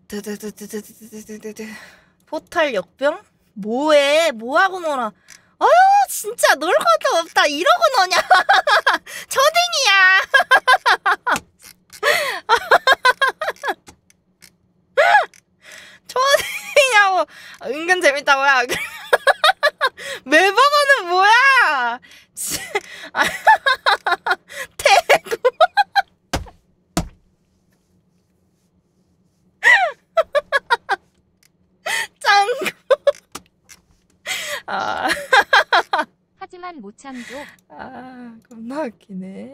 드드드드드드드드드. 포탈 역병? 뭐해? 뭐하고 놀아? 진짜 놀 것도 없다. 이러고 노냐? 초딩이야. 초딩이냐고. 은근 재밌다고야. 매버거는 뭐야? 태국. 짱구. 아. 하지만 못 참죠. 겁나 웃기네.